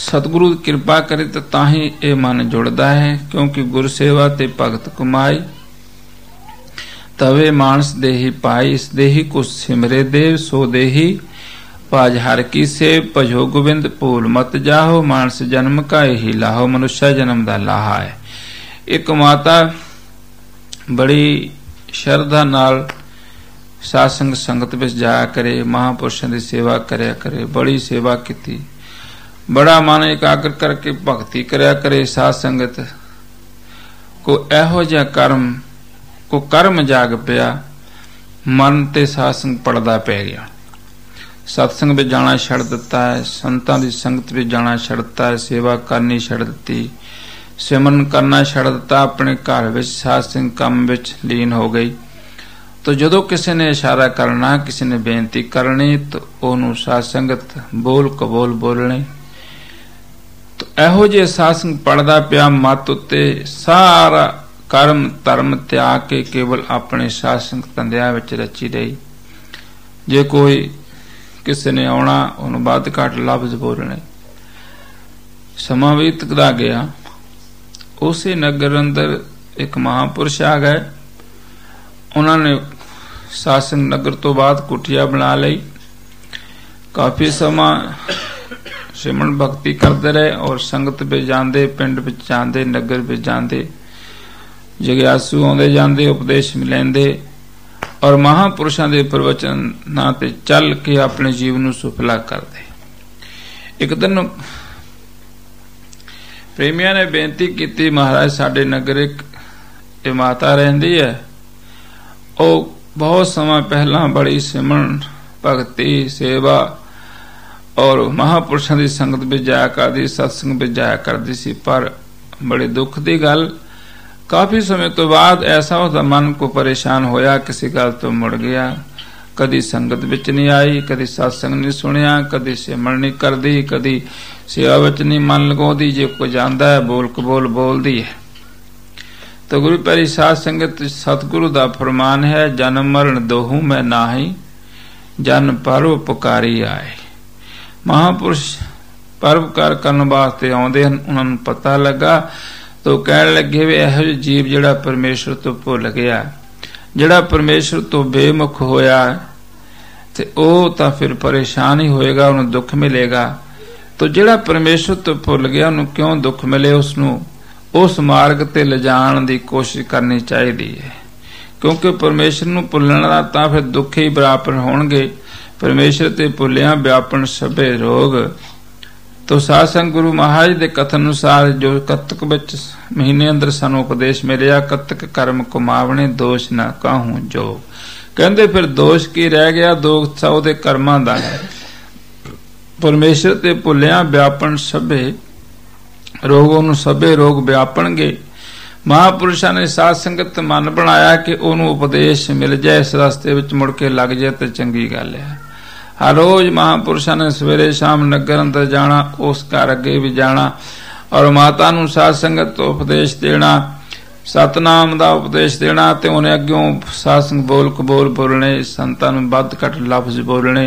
सतगुरु कृपा करे तो ताही ये मन जुड़ता है, क्योंकि गुर सेवा ते भगत कमाई, तवे मानस देही पाई। इस देही को सिमरे देव, सो देही पाज हर की सेव। भजो गोविंद भूल मत जाहो, मानस जन्म का यही लाहो। मनुष्य जन्म दा लाहा है। एक माता बड़ी श्रद्धा नाल सासंग संगत विच जाया करे, महापुरुषों की सेवा करया करे, बड़ी सेवा की, बड़ा मन एकाग्र करके भक्ति करया करे। साध संगत को एहो जिहा कर्म जाग पिया, मन ते सासंग पड़दा पै गया। सत्संग में जाना छड़ दिता है, संतां दी संगत में जाना छड़ दिता है, सेवा करनी छड़ दिती, सिमरन करना छड़ दिता, अपने घर विच सासंग काम विच लीन हो गई। तो जदों किसी ने इशारा करना, किसी ने बेनती करनी, तो ओनू साध संगत बोल कबोल बोलने। तो एहो जे सासंग पड़दा पिया, मत उत्ते सारा कर्म धर्म त्याग के केवल अपने सासंग धंधिया विच रची रही। जे कोई किसी ने आना, उन्होंने वध घट लफ्ज बोलने। समा बीतदा गया, उसे नगर अंदर एक महापुरुष आ गए। उन्होंने सासंग नगर तो बाद कुटिया बना ली। काफी समा सिमरन भक्ति करते रहे और संगत पे जाते, पिंड पे जाते, नगर पे जाते, जग्यासू आते जाते, उपदेश लेंदे और महापुरुषों के प्रवचन ते चल के अपने जीवन को सुफला करते। एक दिन प्रेमिया ने बेनती की, महाराज साडे नगर एक माता रहिंदी है, ओ बहुत समय पहला बड़ी सिमरन भक्ति सेवा और महापुरुषों की संगत में जाया करती, सत्संग में जाया करती सी। पर बड़े दुख की गल, काफी समय तो बाद ऐसा उसका मन को परेशान होया, किसी गल तो मुड़ गया। कदी संगत विच नहीं आई, कदी सत्संग नहीं सुनिया, कदी सिमरन नहीं करदी, कदी सेवा विच नहीं मन लगाउंदी। जे कोई जांदा है बोल कबोल बोलदी है। तो गुरु प्यारी साध संगत, सतगुरु दा फरमान है, जन्म मरण दोहू मैं नाही, जन परोपकारी आए। महापुरुष परोपकार करने वास्ते आउंदे हन, उन्होंने पता लगा तो कह लगे भी इहो जिहा जीव जिहड़ा परमेश्वर तो भुल गया, जिहड़ा परमेश्वर तो बेमुख होया, ते ओ तां फिर परेशान ही होएगा, उन्हें दुख मिलेगा। तो जिहड़ा परमेश्वर तो भुल गया, उन्हें क्यों दुख मिले, उसनूं उस मार्ग ते ले जाण दी कोशिश करनी चाहिदी है। क्योंकि परमेश्वर नूं भुलण दा तां फिर दुख ही बराबर होणगे। परमेश्वर ते भुलिया व्यापन सभे रोग। तो सासंग गुरु महाराज के कथन अनुसार जो कतक विच महीने अंदर सानू उपदेश मिलिया, कतक कर्म कमावने दोष न काहू जो। कहंदे फिर दोष की रह गया, दोष उहदे कर्मां दा है। परमेश्वर ते भुलिया व्यापन सभे रोग, उन्होंने सभे रोग व्यापणगे। महापुरुषों ने साध संगत मन बनाया कि उन्होंने उपदेश मिल जाए, इस रास्ते विच मुड़ के लग जाए तो चंगी गल है। हर रोज महापुरुषों ने सवेरे शाम नगर अंदर जाना, उस घर अगे भी जाना और माता नूं साध संगत तो उपदेश देना, सतनाम दा उपदेश देना, ते उन्हें अग्यों साध संग बोल कबोल बोलने, संतां नूं वध घट लफ्ज बोलने।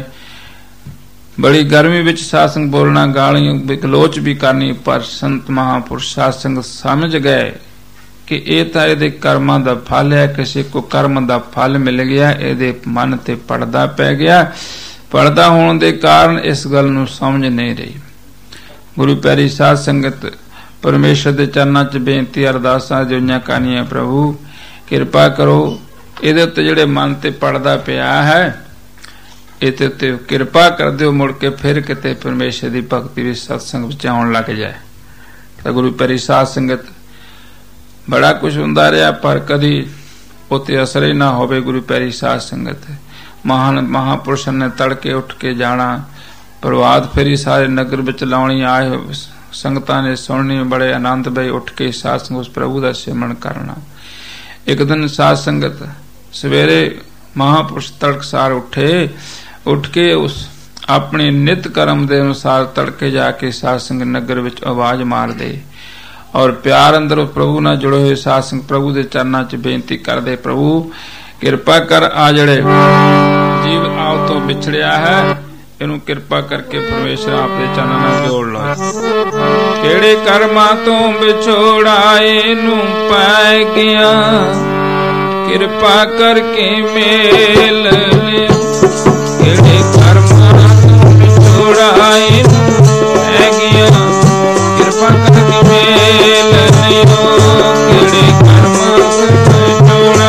बड़ी गर्मी विच साध संग बोलना, गाली गलोच भी करनी। पर संत महापुरुष साध संगत समझ गए कि ये तो ये कर्मां दा फल है, किसी को कर्म दा फल मिल गया, ये मन ते पड़दा पै गया। पड़दा होने के कारण इस गल नूं समझ नहीं रही। गुरु प्यारी साध संगत परमेश्वर के चरणों च बेनती अरदासां जोइयां करनियां, प्रभु कृपा करो, इहदे उत्ते जिहड़े मन ते पड़दा पिया है, इहदे उत्ते कृपा कर दिओ, मुड़ के फिर किते परमेश्वर की भगती विच सत्संग विच आउण लग जाए। तो गुरु प्यारी साध संगत बड़ा कुछ हुंदा रहा, पर कदी उत्ते असर ही ना होवे। गुरु प्यारी साध संगत महान महापुरुषों ने तड़के उठ के जाना, प्रभात फेरी सारे नगर विच लाउणी, आए संगतां ने सुननी, बड़े आनंद बई उठ के साध संगत उस प्रभु का सिमरन करना। एक दिन साध संगत सवेरे महापुरुष तड़कसार उठे, उठ के उस अपने नित कर्म के अनुसार तड़के जाके साध संगत नगर विच आवाज मार दे और प्यार अंदर प्रभु नाल जुड़े हुए साध संगत प्रभु के चरणों च बेनती कर दे, प्रभु कृपा कर, आ जड़े जीव आओ तो बिछड़िया है, ਇਹਨੂੰ ਕਿਰਪਾ ਕਰਕੇ ਪਰਮੇਸ਼ਰ ਆਪ ਦੇ ਚਰਨਾਂ ਨਾਲ ਜੋੜ ਲਓ। ਕਿਹੜੇ ਕਰਮਾਂ ਤੋਂ ਵਿਛੋੜਾ ਇਹਨੂੰ ਪੈ ਗਿਆ, ਕਿਰਪਾ ਕਰਕੇ ਮੇਲ ਲਿਓ। ਕਿਹੜੇ ਕਰਮਾਂ ਤੋਂ ਵਿਛੋੜਾ ਇਹਨੂੰ ਪੈ ਗਿਆ, ਕਿਰਪਾ ਕਰਕੇ ਮੇਲ ਲਿਓ। ਕਿਹੜੇ ਕਰਮਾਂ ਤੋਂ ਵਿਛੋੜਾ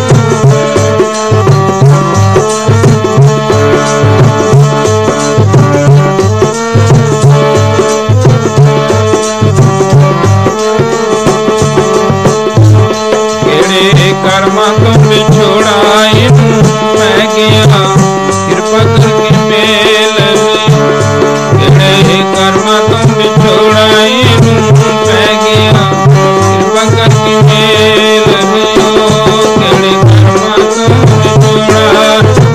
ਕਰਮਾਂ ਤੋਂ ਵਿਛੋੜਾ ਇਹਨੂੰ ਪੈ ਗਿਆ, ਕਿਰਪਾ ਕਰਕੇ ਮੇਲ ਲਿਓ। ਕਿਹੜੇ ਕਰਮਾਂ ਤੋਂ ਵਿਛੋੜਾ ਇਹਨੂੰ ਪੈ ਗਿਆ, ਕਿਰਪਾ ਕਰਕੇ ਮੇਲ ਲਿਓ। ਕਿਹੜੇ ਕਰਮਾਂ ਤੋਂ ਵਿਛੋੜਾ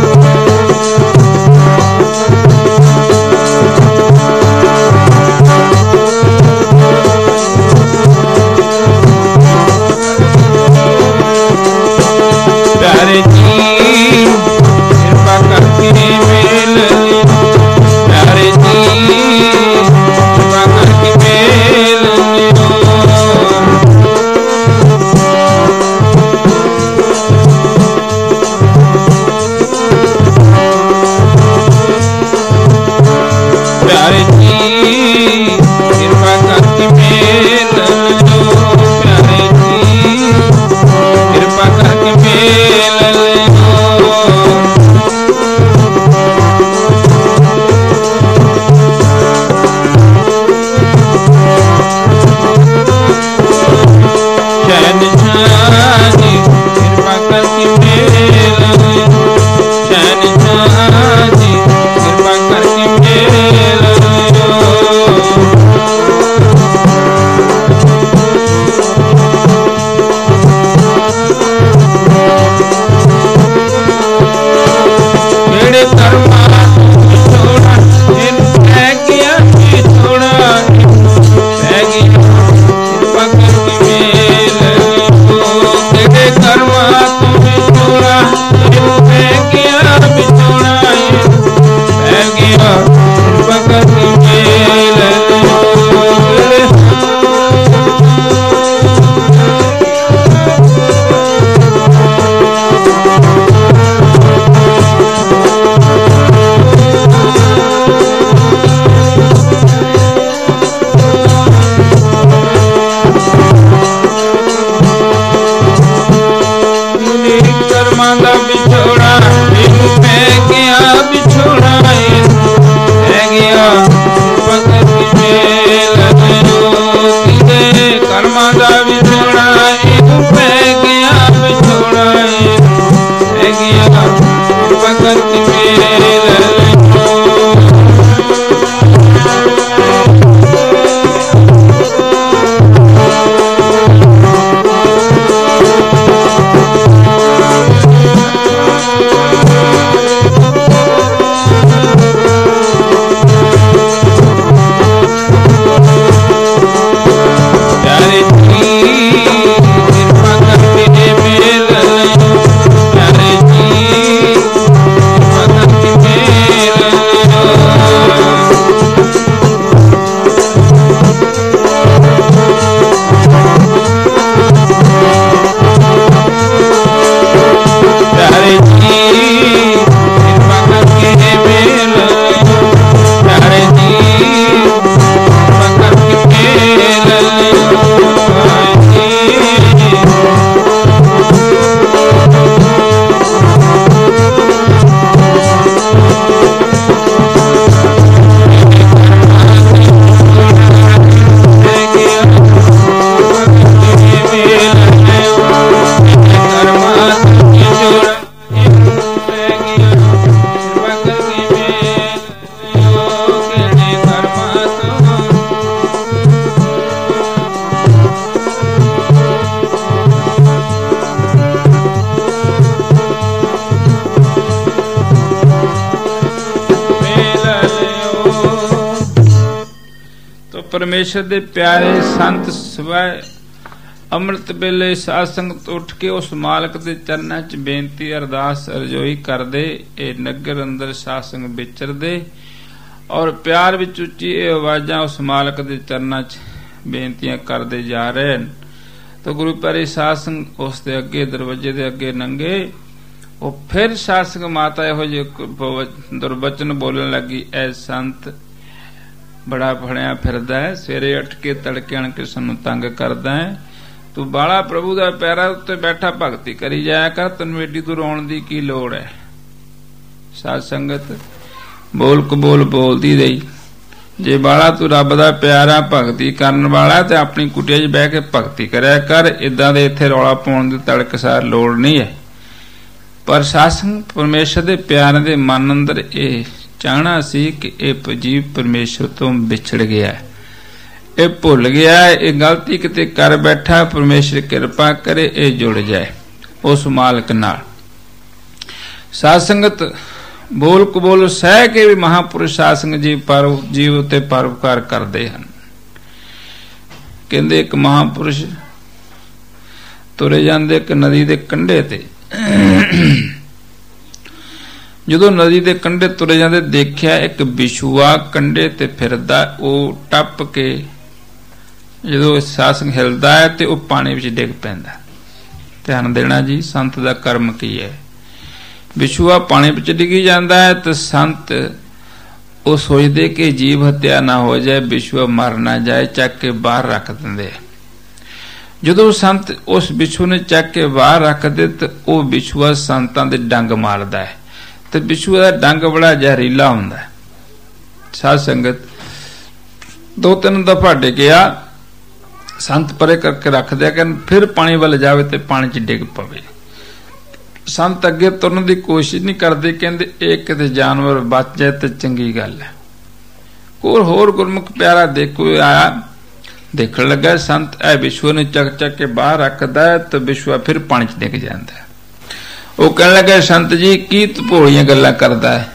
ਪਿਆਰੇ ਜੀ ਕਿਰਪਾ ਕਰਕੇ ਮੇਲ ਲਿਓ। ਪਿਆਰੇ ਜੀ ਕਿਰਪਾ ਕਰਕੇ ਮੇਲ ਲਿਓ। ਪਿਆਰੇ ਜੀ ਕਿਰਪਾ ਕਰਕੇ ਮੇਲ ਲਿਓ। ਪਿਆਰੇ ਜੀ ਕਿਰਪਾ ਕਰਕੇ ਮੇਲ ਲਿਓ। ਸ਼ਹਿਨਸ਼ਾਹ ਜੀ ਕਿਰਪਾ ਕਰਕੇ ਮੇਲ ਲਿਓ। ਸ਼ਹਿਨਸ਼ਾਹ ਜੀ ਕਿਰਪਾ ਕਰਕੇ ਮੇਲ ਲਿਓ। ਕਿਹੜੇ ਕਰਮਾਂ ਤੋਂ ਵਿਛੋੜਾ ਇਹਨੂੰ ਪੈ ਗਿਆ, ਵਿਛੋੜਾ ਪੈ ਗਿਆ, ਕਿਰਪਾ ਕਰਕੇ ਮੇਲ ਲਿਓ। ਕਿਹੜੇ ਕਰਮਾਂ ਤੋਂ ਵਿਛੋੜਾ ਇਹਨੂੰ ਪੈ ਗਿਆ, ਵਿਛੋੜਾ ਪੈ ਗਿਆ, ਕਿਰਪਾ ਕਰਕੇ ਮੇਲ ਲਿਓ। ਕਰਮਾਂ ਦਾ ਵਿਛੋੜਾ ਇਹਨੂੰ ਪੈ ਗਿਆ, ਵਿਛੋੜਾ ਪੈ ਗਿਆ, ਕਿਰਪਾ ਕਰਕੇ ਮੇਲ ਲਿਓ। ਕਿਹੜੇ ਕਰਮਾਂ ਦਾ ਵਿਛੋੜਾ ਇਹਨੂੰ ਪੈ ਗਿਆ, ਵਿਛੋੜਾ ਪੈ ਗਿਆ, ਕਿਰਪਾ ਕਰਕੇ ਮੇਲ ਲਿਓ। ਪਿਆਰੇ ਜੀ ਕਿਰਪਾ ਕਰਕੇ ਮੇਲ ਲਿਓ। ਪਿਆਰੇ ਜੀ ਕਿਰਪਾ ਕਰਕੇ ਮੇਲ ਲਿਓ। ਪਿਆਰੇ ਜੀ ਕਿਰਪਾ ਕਰਕੇ ਮੇਲ ਲਿਓ। ਪਿਆਰੇ ਜੀ ਕਿਰਪਾ ਕਰਕੇ ਮੇਲ ਲਿਓ। ਪਰਮੇਸ਼ਰ ਦੇ ਪਿਆਰੇ ਸੰਤ ਸਵੈ ਅੰਮ੍ਰਿਤ ਵੇਲੇ ਸਾਧ ਸੰਗਤ ਉੱਠ ਕੇ ਉਸ ਮਾਲਕ ਦੇ ਚਰਨਾਂ 'ਚ ਬੇਨਤੀ ਅਰਦਾਸ ਅਰਜ਼ੋਈ ਕਰਦੇ। ਇਹ ਨਗਰ ਅੰਦਰ ਸਾਧ ਸੰਗਤ ਵਿਚਰਦੇ ਔਰ ਪਿਆਰ ਵਿੱਚ ਉੱਚੀ ਇਹ ਆਵਾਜ਼ਾਂ ਉਸ ਮਾਲਕ ਦੇ ਚਰਨਾਂ 'ਚ ਬੇਨਤੀਆਂ ਕਰਦੇ ਜਾ ਰਹੇ ਹਨ। ਤਾਂ ਗੁਰੂ ਪਿਆਰੇ ਸਾਧ ਸੰਗਤ ਉਸ ਦੇ ਅੱਗੇ ਦਰਵਾਜ਼ੇ ਦੇ ਅੱਗੇ ਨੰਗੇ। ਉਹ ਫਿਰ ਸਾਧ ਸੰਗਤ ਮਾਤਾ ਇਹੋ ਜਿਹੇ ਦੁਰਬਚਨ ਬੋਲਣ ਲੱਗੀ, ਐ ਸੰਤ ਬੜਾ ਫੜਿਆ ਫਿਰਦਾ ਹੈ, ਸਵੇਰੇ ਉੱਠ ਕੇ ਤੜਕੇ ਆਣ ਕੇ ਸਾਨੂੰ ਤੰਗ ਕਰਦਾ ਹੈ। ਤੂੰ ਬਾਲਾ ਪ੍ਰਭੂ ਦਾ ਪੈਰਾਂ ਉੱਤੇ ਬੈਠਾ ਭਗਤੀ ਕਰੀ ਜਾਇਆ ਕਰ, ਤੈਨੂੰ ਏਡੀ ਦੂਰ ਆਉਣ ਦੀ ਕੀ ਲੋੜ ਹੈ। ਸਾਧ ਸੰਗਤ ਬੋਲ ਕਬੋਲ ਬੋਲਦੀ ਰਹੀ, ਜੇ ਬਾਲਾ ਤੂੰ ਰੱਬ ਦਾ ਪਿਆਰਾ ਭਗਤੀ ਕਰਨ ਵਾਲਾ ਤੇ ਆਪਣੀ ਕੁਟੀਆ 'ਚ ਬਹਿ ਕੇ ਭਗਤੀ ਕਰਿਆ ਕਰ, ਏਦਾਂ ਦੇ ਇੱਥੇ ਰੌਲਾ ਪਾਉਣ ਦੀ ਤੜਕਸਾਰ ਲੋੜ ਨਹੀਂ ਹੈ। ਪਰ ਸਾਧ ਸੰਗਤ ਪਰਮੇਸ਼ਰ ਦੇ ਪਿਆਰ ਦੇ ਮਨ ਅੰਦਰ ਇਹ ਚਾਹਣਾ ਸੀ ਕਿ ਇਹ ਜੀਵ ਪਰਮੇਸ਼ਰ ਤੋਂ ਵਿਛੜ ਗਿਆ, ਇਹ ਭੁੱਲ ਗਿਆ, ਇਹ ਗਲਤੀ ਕਿਤੇ ਕਰ ਬੈਠਾ, ਪਰਮੇਸ਼ਰ ਕਿਰਪਾ ਕਰੇ ਇਹ ਜੁੜ ਜਾਏ ਉਸ ਮਾਲਕ ਨਾਲ। ਸਾਧ ਸੰਗਤ ਬੋਲ ਕਬੋਲ ਸਹਿ ਕੇ ਵੀ ਮਹਾਂਪੁਰਸ਼ ਸਾਧ ਸੰਗਤ ਜੀ ਜੀਵ ਉੱਤੇ ਪਰਉਪਕਾਰ ਕਰਦੇ ਹਨ। ਕਹਿੰਦੇ ਇੱਕ ਮਹਾਂਪੁਰਸ਼ ਤੁਰੇ ਜਾਂਦੇ ਇੱਕ ਨਦੀ ਦੇ ਕੰਢੇ ਤੇ, ਜਦੋਂ ਨਦੀ ਦੇ ਕੰਢੇ ਤੁਰੇ ਜਾਂਦੇ ਦੇਖਿਆ ਇੱਕ ਬਿਛੂਆ ਕੰਢੇ ਤੇ ਫਿਰਦਾ। ਉਹ ਟੱਪ ਕੇ ਜਦੋਂ ਸਾਧ ਸੰਗਤ ਹਿਲਦਾ ਹੈ ਤੇ ਉਹ ਪਾਣੀ ਵਿੱਚ ਡਿੱਗ ਪੈਂਦਾ। ਧਿਆਨ ਦੇਣਾ ਜੀ, ਸੰਤ ਦਾ ਕਰਮ ਕੀ ਹੈ। ਬਿਛੂਆ ਪਾਣੀ ਵਿੱਚ ਡਿੱਗੀ ਜਾਂਦਾ ਹੈ ਤੇ ਸੰਤ ਉਹ ਸੋਚਦੇ ਕਿ ਜੀਵ ਹੱਤਿਆ ਨਾ ਹੋ ਜਾਏ, ਬਿਛੂਆ ਮਰ ਨਾ ਜਾਏ, ਚੱਕ ਕੇ ਬਾਹਰ ਰੱਖ ਦਿੰਦੇ। ਜਦੋਂ ਸੰਤ ਉਸ ਬਿਛੂ ਨੇ ਚੱਕ ਕੇ ਬਾਹਰ ਰੱਖਦੇ ਤੇ ਉਹ ਬਿਛੂਆ ਸੰਤਾਂ ਦੇ ਡੰਗ ਮਾਰਦਾ ਹੈ ਤੇ ਬਿਛੂਆ ਦਾ ਡੰਗ ਬੜਾ ਜ਼ਹਿਰੀਲਾ ਹੁੰਦਾ ਹੈ। ਸਾਧ ਸੰਗਤ 2-3 ਦਫਾ ਡਿੱਗਿਆ, ਸੰਤ ਪਰੇ ਕਰਕੇ ਰੱਖਦੇ ਕਿ ਫਿਰ ਪਾਣੀ ਵੱਲ ਜਾਵੇ ਤੇ ਪਾਣੀ 'ਚ ਡਿੱਗ ਪਵੇ। ਸੰਤ ਅੱਗੇ ਤੁਰਨ ਦੀ ਕੋਸ਼ਿਸ਼ ਨਹੀਂ ਕਰਦੇ, ਕਹਿੰਦੇ ਇਹ ਕਿਤੇ ਜਾਨਵਰ ਬਚ ਜਾਏ ਤੇ ਚੰਗੀ ਗੱਲ ਹੈ। ਹੋਰ ਗੁਰਮੁਖ ਪਿਆਰਾ ਦੇਖੋ ਆਇਆ, ਦੇਖਣ ਲੱਗਾ ਸੰਤ ਇਹ ਬਿਛੂਆ ਨੂੰ ਚੱਕ ਕੇ ਬਾਹਰ ਰੱਖਦਾ ਹੈ ਤੇ ਬਿਛੂਆ ਫਿਰ ਪਾਣੀ 'ਚ ਡਿੱਗ ਜਾਂਦਾ ਹੈ। ਉਹ ਕਹਿਣ ਲੱਗਾ ਸੰਤ ਜੀ ਕੀ ਭੋਲੀਆਂ ਗੱਲਾਂ ਕਰਦਾ ਹੈ,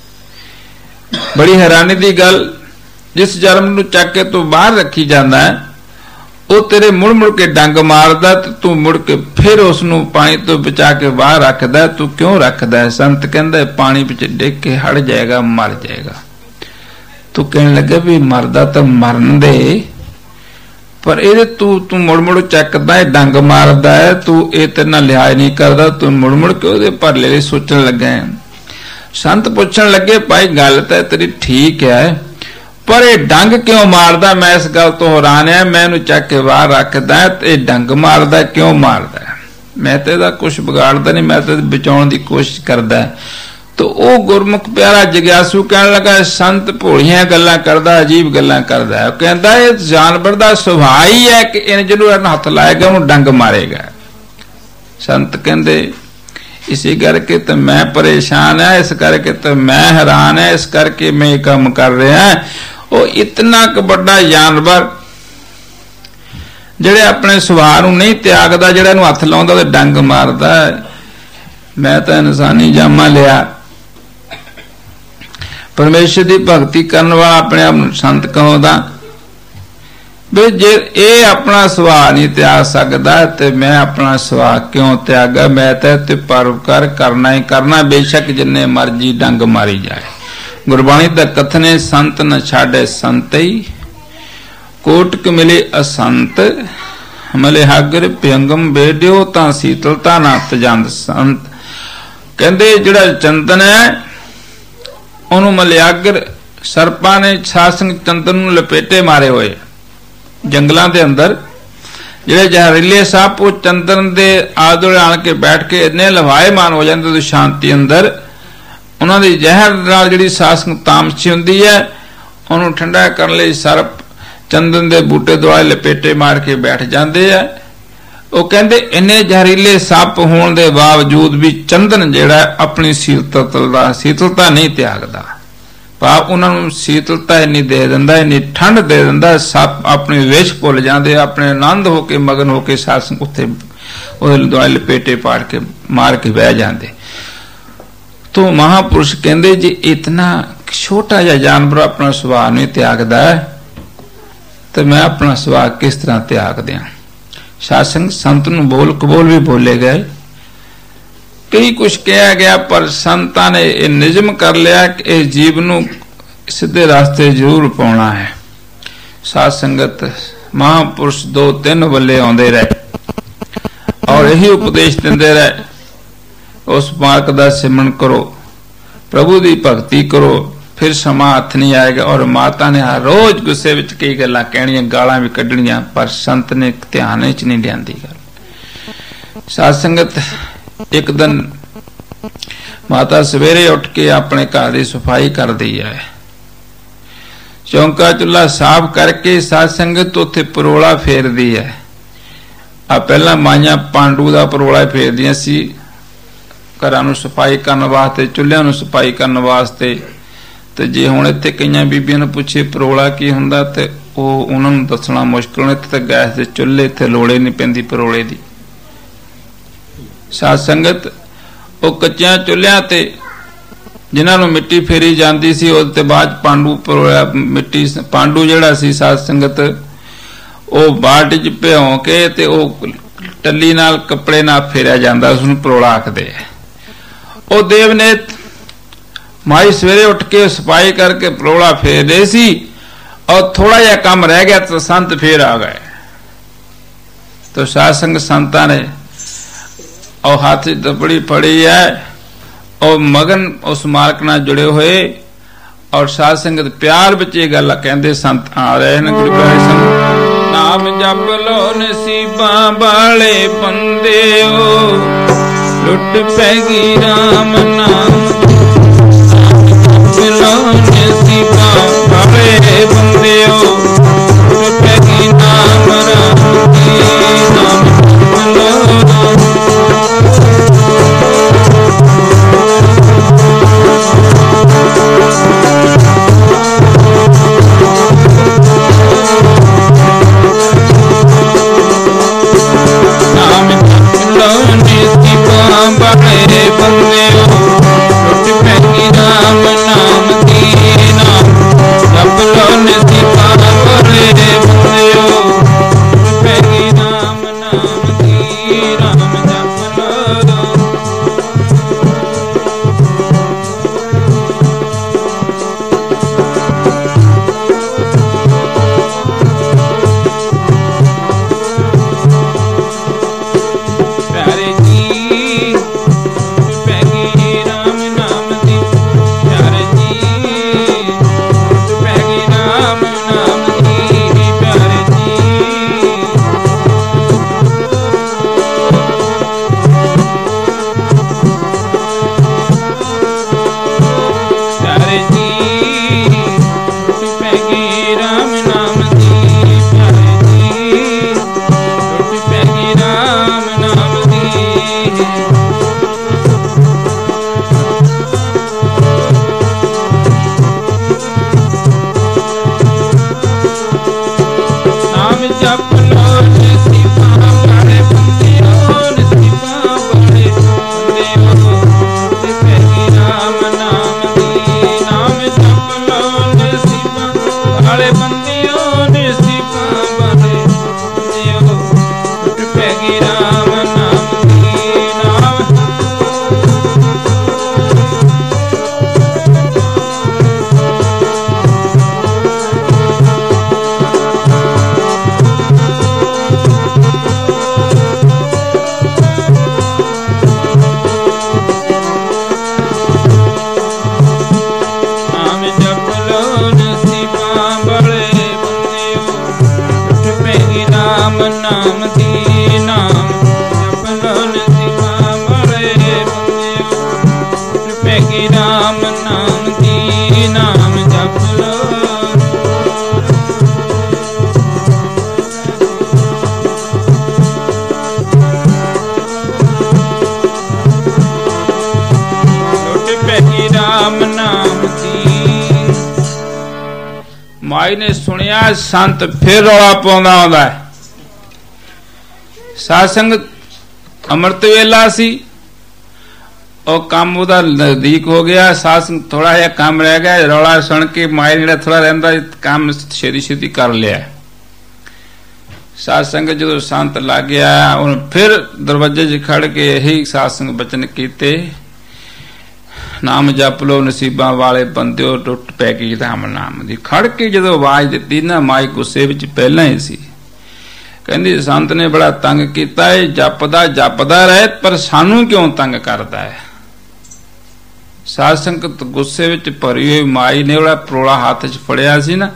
ਬੜੀ ਹੈਰਾਨੀ ਦੀ ਗੱਲ, ਜਿਸ ਜਨਮ ਨੂੰ ਚੱਕ ਕੇ ਤੂੰ ਬਾਹਰ ਰੱਖੀ ਜਾਂਦਾ ਹੈ ਉਹ ਤੇਰੇ ਮੁੜ ਕੇ ਡੰਗ ਮਾਰਦਾ ਤੇ ਤੂੰ ਮੁੜ ਕੇ ਫਿਰ ਉਸ ਨੂੰ ਪਾਣੀ ਤੋਂ ਬਚਾ ਕੇ ਬਾਹਰ ਰੱਖਦਾ, ਤੂੰ ਕਿਉਂ ਰੱਖਦਾ ਹੈ। ਸੰਤ ਕਹਿੰਦਾ ਪਾਣੀ ਵਿੱਚ ਡਿੱਗ ਕੇ ਹੜ ਜਾਏਗਾ, ਮਰ ਜਾਏਗਾ। ਤੂੰ ਕਹਿਣ ਲੱਗਾ ਵੀ ਮਰਦਾ ਤਾਂ ਮਰਨ ਦੇ, ਪਰ ਇਹਦੇ ਤੂੰ ਮੁੜ ਚੱਕਦਾ ਹੈ, ਡੰਗ ਮਾਰਦਾ ਹੈ, ਤੂੰ ਇਹ ਤੇਰੇ ਨਾਲ ਲਿਹਾਜ਼ ਨਹੀਂ ਕਰਦਾ, ਤੂੰ ਮੁੜ ਕੇ ਉਹਦੇ ਭਰਲੇ ਲਈ ਸੋਚਣ ਲੱਗਾ ਹੈ। ਸੰਤ ਪੁੱਛਣ ਲੱਗੇ ਭਾਈ ਗੱਲ ਤਾਂ ਤੇਰੀ ਠੀਕ ਹੈ, ਪਰ ਇਹ ਡੰਗ ਕਿਉਂ ਮਾਰਦਾ, ਮੈਂ ਇਸ ਗੱਲ ਤੋਂ ਹੈਰਾਨ ਆ। ਮੈਂ ਇਹਨੂੰ ਚੱਕ ਕੇ ਬਾਹਰ ਰੱਖਦਾ ਤੇ ਇਹ ਡੰਗ ਮਾਰਦਾ, ਕਿਉਂ ਮਾਰਦਾ? ਮੈਂ ਤੇ ਇਹਦਾ ਕੁਛ ਵਿਗਾੜਦਾ ਨਹੀਂ, ਮੈਂ ਤੇ ਬਚਾਉਣ ਦੀ ਕੋਸ਼ਿਸ਼ ਕਰਦਾ। तो वो गुरमुख प्यारा जिग्यासु कहने लगा संत भोलियां गल्लां करदा अजीब गल्लां करदा है। कहंदा ये जानवर दा सुभाव ही है कि इन जदों हथ लाएगा उन्हें डंग मारेगा। संत कहंदे इसी करके तो मैं परेशान है, इस करके तो मैं हैरान है, इस करके मैं ये काम कर रहा है। वो इतना क बड़ा जानवर जिहड़े अपने सुभाव नूं नहीं त्यागदा, जिहड़ा इहनूं हथ लाउंदा ते डंग मारदा है। मैं तो इंसानी जामा लिया, परमेश्वर की भगती करने वाला अपने आप संत कहूंदा भी जे ये अपना सुभाव नहीं त्याग सकता तो मैं अपना सुभाव क्यों त्यागा। मैं तो परोपकार करना ही करना, बेशक जिन्ने मर्जी डंग मारी जाए। गुरबाणी का कथन है संत न छाड़े संत ही कोटक मिले असंत मले हागर भयंगम बेडियो ता शीतलता ना तजंद संत। कहते जिहड़ा चंदन है उन्होंने मलियागर सरपा ने सासंग चंदन नूं लपेटे मारे हुए जंगलों के अंदर। जिहड़े जहरीले सप वो चंदन के आदोले आण के बैठ के इन्ने लवाएमान हो जाते शांति अंदर। उन्होंने जहर नाल जिहड़ी सासंग तामसी हुंदी है उन्होंने ठंडा करने लई सर्प चंदन के बूटे दुआले लपेटे मार के बैठ जाते हैं। वो कहते इन्ने जहरीले सप होने के बावजूद भी चंदन जिहड़ा अपनी शीतलता नहीं त्यागदा। भाव उन्होंने शीतलता इन्नी दे दिंदा, इन्नी ठंड दे दिंदा, सप अपने वेश भुल जाते, अपने आनंद होके मगन होके सासंग उत्थे दुआले लपेटे पाड़ के मार के बह जाते। तो महापुरुष कहते जी इतना छोटा जिहा जानवर अपना सुभाव नहीं त्यागदा तो मैं अपना सुभाव किस तरह त्याग दियां। साध संगत संत नूं बोल कबोल भी बोले गए, कई कुछ कहा गया, पर संतां ने यह निजम कर लिया कि इस जीव नूं सीधे रास्ते जरूर पाउणा है। साध संगत महापुरुष 2-3 बल्ले आउंदे रहे और यही उपदेश दिंदे रहे, उस मार्ग का सिमरन करो, प्रभु की भगती करो, फिर समा हथ नहीं आएगा। और माता ने हर रोज गुस्से विच कई गल्लां कहणियां, गालां भी कढणियां, पर संत ने ध्यान च नहीं लियांदी गल। साध संगत एक दिन माता सवेरे उठ के अपने घर की सफाई कर दी है, चौंका चुल्हा साफ करके साध संगत उत्थे परोला फेर दी है। आ पहला माइयां पांडू का परोला फेरदियां सी घरां नूं सफाई करने वास्ते, चुल्हियां नूं सफाई करने वास्ते। ते जे हुण इत्थे कईयां बीबियां नूं पुछे परोला की हुंदा ते ओह उन्हां नूं दसना मुश्किल ने, ते गैस दे चुल्हे इत्थे लोड़ नहीं पैंदी परोले दी। साध संगत ਉਹ ਕੱਚਿਆਂ ਚੁੱਲ੍ਹਿਆਂ ਤੇ ਜਿਨ੍ਹਾਂ ਨੂੰ ਮਿੱਟੀ ਫੇਰੀ ਜਾਂਦੀ ਸੀ, ਉਹਦੇ ਤੇ ਬਾਅਦ ਪਾਂਡੂ ਮਿੱਟੀ ਪਾਂਡੂ ਜਿਹੜਾ ਸੀ ਸਾਧ ਸੰਗਤ, ਉਹ ਬਾਲਟੀ 'ਚ ਭਿਉਂ ਕੇ ਤੇ ਉਹ ਟੱਲੀ ਨਾਲ ਕੱਪੜੇ ਨਾਲ ਫੇਰਿਆ ਜਾਂਦਾ, ਉਸਨੂੰ ਪਰੋਲਾ ਆਖਦੇ। ਉਹ ਦੇਵ ਨੇ ਮਾਈ ਸਵੇਰੇ ਉੱਠ ਕੇ ਸਫਾਈ ਕਰਕੇ ਪਰੋਲਾ ਫੇਰਦੇ ਸੀ, और थोड़ा जा काम रह गया तो संत फिर आ गए। तो साध संग संतां ने और हाथ दबड़ी पड़ी है और मगन उस मार्ग नाल जुड़े हुए और साध संगत प्यार विच ये गल कहंदे संत आ रहे हैं। गुरु पियारे संत नाम जप लो नसीबां वाले बंदेओ, लुट पैगी राम नाम जप लो नसीबां वाले बंदेओ, लुट पैगी नाम राम की नाम जप लो। माई ने सुनिया संत फिर रौला पाउंदा आउंदा है। साध संगत अमृत वेला सी और काम उहदा नजदीक हो गया। साध संगत थोड़ा जिहा काम रह गया, रौला सुन के माई ने थोड़ा रहिंदा काम छेती छेती कर लिया। साध संगत जो संत लग गया उन फिर दरवाजे च खड़ के यही साध संग बचन कीते, नाम जप लो नसीबा वाले बंदिओ टुट पैगी राम नाम दी। खड़ के जो आवाज दी ना माई गुस्से विच पहला ही सी, कहंदी संत ने बड़ा तंग कीता है, जपदा रहे पर सानू क्यों तंग करता है। साध संगत गुस्से विच भरी हुई माई ने बड़ा परोला हाथ च फड़िया सी ना,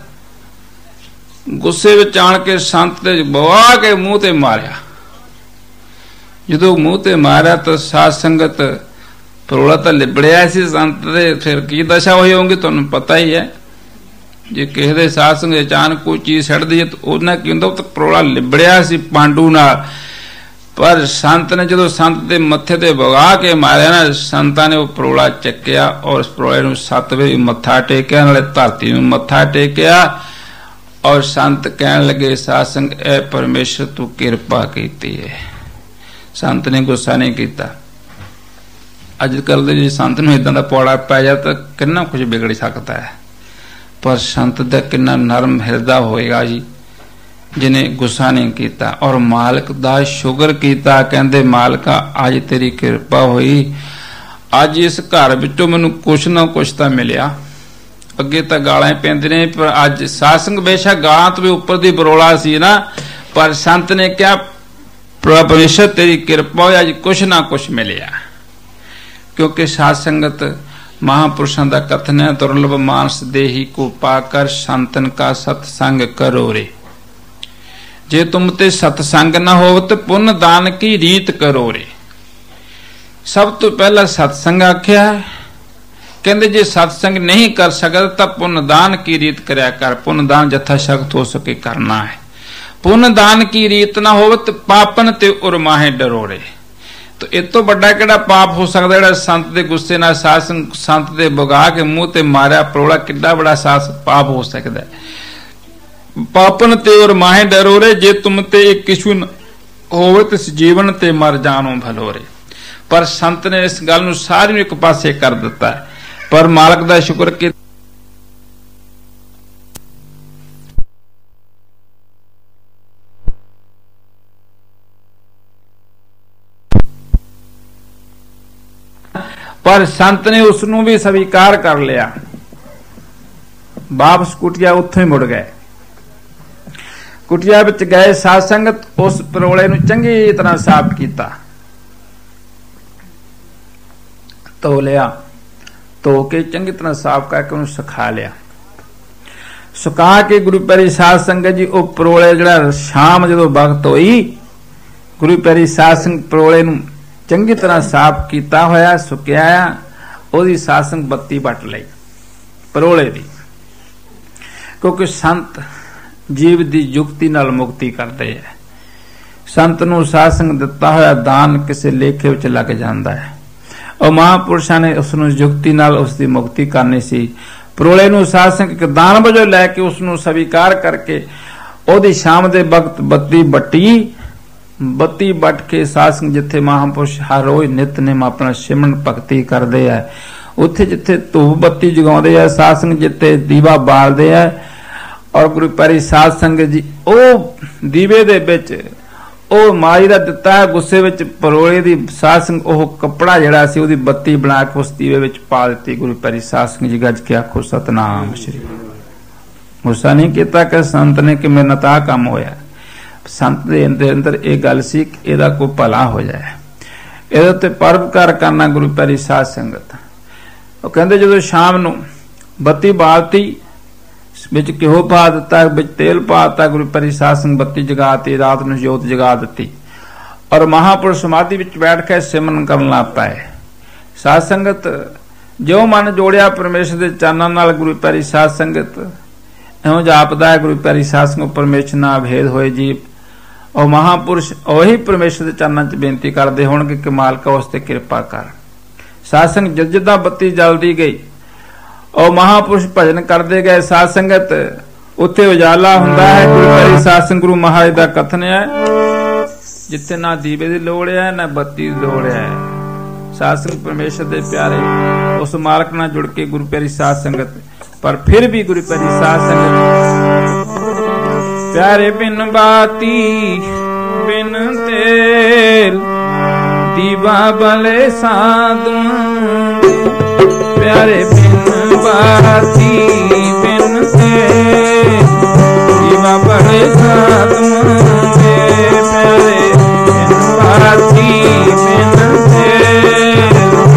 गुस्से विच आण के संत ते बवा के मूंह ते मारिया। जदों मूंह ते मारिया तो साध संगत परोला तो लिबड़िया सी संत दे, फिर की दशा हुई होगी तुहानूं पता ही है। जे किसी दे साध संगत अचानक कोई चीज छड़ दी तो उन्हें की हुंदा, तो परोला लिबड़िया सी पांडू नाल। पर संत ने जदों संत दे मत्थे ते भगा के मारिया ना, संतां ने वो परोला चक्या और उस परोले नूं 7 वारी मत्था टेकिया, नाले धरती नूं मत्था टेकिया और संत कहन लगे साध संग ए परमेश्वर तू किरपा कीती है। संत ने गुस्सा नहीं किया। अजकल दे जे संत नूं इदां दा पौड़ा पै जाए तो कितना कुछ बिगड़ सकता है, पर संत दा कितना नरम हृदय होएगा जी जिन्हें गुस्सा नहीं किया और मालिक दा शुक्र किया। कहंदे मालिका अज तेरी किरपा हुई, अज इस घर विचों मैनूं कुछ ना कुछ तां मिलिया। अगे तो गालां पैंदे ने, पर अज साध संग बेशक गालां तो भी उपर दी बरोला सी ना, पर संत ने क्या परमेश्वर तेरी किरपा हुई, अज कुछ ना कुछ मिलिया। क्योंकि साध संगत महापुरुषों का कथन है, दुर्लभ मानस देही को पाकर संतन का सत्संग करो रे। जे तुम ते सत्संग न हो तो पुण्य दान की रीत करो रे। सब तो पहला सत्संग आख्या है। कहते जे सत्संग नहीं कर सकता तब पुण्य दान की रीत करया कर। पुण्य दान यथाशक्त हो सके करना है। पुण्य दान की रीत ना हो तो पापन ते उर्माहे डरो रे। तो इस तो बड़ा केड़ा पाप हो सकता है, संत दे गुस्से नाल संत दे बगा के मुंह ते मारिया परोला, किड्डा बड़ा पाप हो सकता है। पापन ते और माहे डरो रे, जे तुम ते एक किछु होवे तिस जीवन ते मर जानो भलो रे। पर संत ने इस गल नूं सारी एक पासे कर दिता है। पर मालक दा शुक्र कि पर संत ने उसनू भी स्वीकार कर लिया। वापस कुटिया उत्थों ही मुड़ गए। कुटिया विच गए, साध संगत उस परोले नूं चंगी तरह साफ किया, धो लिया, धो के चंगी तरह साफ करके उन्हें सुखा लिया। सुखा के गुरु प्यारी साध संगत जी वो परोले जिहड़ा शाम जदों वक्त होई, गुरु प्यारी साध संगत परोले नूं चंगी तरह साफ किया होया सुकिया, ओदी साध संगत बत्ती वट लई परोले दी। क्योंकि संत जीव दी युक्ति नाल मुक्ति करते हैं। संत नूं साध संग दिता होया दान किसी लेखे विच लग जाता है और महापुरुषां ने उसनूं युक्ति नाल उसकी मुक्ति करनी सी। परोले नूं साध संग एक दान वजों लैके उसनूं स्वीकार करके ओदी शाम दे वक्त बत्ती बट्टी। बत्ती बट के साध संग जिथे महापुरुष हर रोज नितनेम अपना सिमरन भगती करते हैं, उत्थे जिथे धूप बत्ती जगाउंदे आ साध संग, जिथे दीवा बालदे आ, और गुरु प्यारी साध संगत जी ओ दीवे दे विच ओ माई दा दिता है गुस्से विच परोले दी साध संग ओ कपड़ा जिहड़ा सी ओदी बत्ती बना के उस दीवे विच पा दित्ती। गुरु प्यारी साध संगत जी गज के आखो सतनाम श्री। गुस्सा नहीं किया कि संत ने कि मेरे नाल तां काम होया। संत दे अंदर ये गल सी कि इहदा कोई भला हो जाए, इहदे उत्ते परोपकार करना। गुरु प्यारी साध संगत ਉਹ ਕਹਿੰਦੇ ਜਦੋਂ ਸ਼ਾਮ ਨੂੰ ਬੱਤੀ ਬਾਲਤੀ, ਵਿੱਚ ਘਿਓ ਪਾ ਦਿੱਤਾ, ਵਿੱਚ ਤੇਲ ਪਾਤਾ, ਗੁਰੂ ਪਿਆਰੀ ਸਾਧ ਸੰਗਤ ਬੱਤੀ ਜਗਾਤੀ, ਰਾਤ ਨੂੰ ਜੋਤ ਜਗਾ ਦਿੱਤੀ ਔਰ ਮਹਾਪੁਰਸ਼ ਸਮਾਧੀ ਵਿੱਚ ਬੈਠ ਕੇ ਸਿਮਰਨ ਕਰਨ ਲੱਗ ਪਏ। ਸਾਧ ਸੰਗਤ ਜੋ ਮਨ ਜੋੜਿਆ ਪਰਮੇਸ਼ਰ ਦੇ ਚਰਨਾਂ ਨਾਲ, ਗੁਰੂ ਪਿਆਰੀ ਸਾਧ ਸੰਗਤ ਇਉਂ ਜਾਪਦਾ ਹੈ ਗੁਰੂ ਪਿਆਰੀ ਸਾਧ ਸੰਗਤ ਪਰਮੇਸ਼ਰ ਨਾਲ ਭੇਦ ਹੋਏ ਜੀਵ ਉਹ ਮਹਾਪੁਰਸ਼ ਉਹੀ ਪਰਮੇਸ਼ਰ ਦੇ ਚਰਨਾਂ 'ਚ ਬੇਨਤੀ ਕਰਦੇ ਹੋਣਗੇ ਕਿ ਮਾਲਕਾ ਉਸ ਤੇ ਕਿਰਪਾ ਕਰ। साध संगत जिद जिदा बत्ती जलती गई और महापुरुष भजन करते गए। साध संगत उत्थे उजाला हुंदा है। गुरु प्यारी साध संगत गुरु महाराज दा कथन है, जिथे ना दीवे दी लोड़ है ना बत्ती दी लोड़ है। साध संगत परमेश्वर दे प्यारे उस मालक नाल जुड़ के गुरु प्यारी साध संगत, पर फिर भी गुरु प्यारी साध संगत प्यारे बिन बाती बिन तेल दीवा बले साधु प्यारे बिन बाती बिन तेल दीवा बले साधु प्यारे बिन बाती बिन तेल